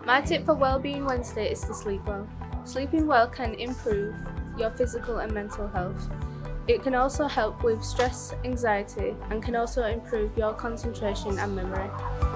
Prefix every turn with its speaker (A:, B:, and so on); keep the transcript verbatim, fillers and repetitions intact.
A: My tip for Wellbeing Wednesday is to sleep well. Sleeping well can improve your physical and mental health. It can also help with stress, anxiety, and can also improve your concentration and memory.